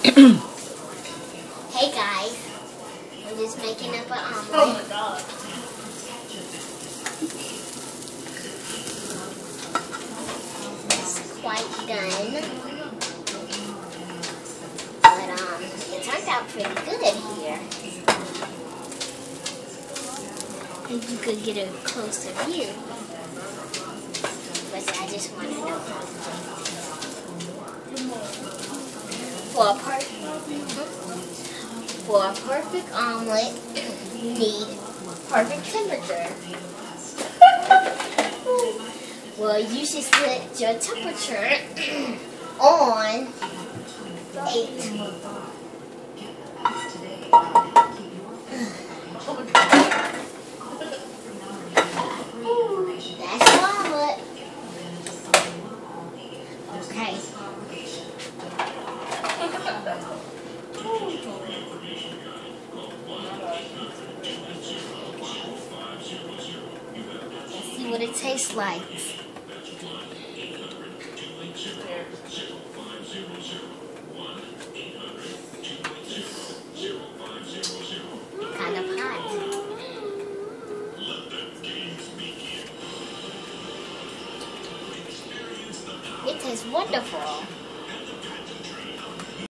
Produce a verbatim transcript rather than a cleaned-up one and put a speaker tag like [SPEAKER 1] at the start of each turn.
[SPEAKER 1] Hey guys, we're just making up an omelet.
[SPEAKER 2] Oh my god.
[SPEAKER 1] It's quite done. But um, it turned out pretty good here. If you could get a closer view. But I just want to know. For a perfect, for a perfect omelet, you need perfect temperature. Well, you should set your temperature on eight. That's the omelet. Okay. Let's see what it tastes like. Kind of hot. It tastes wonderful.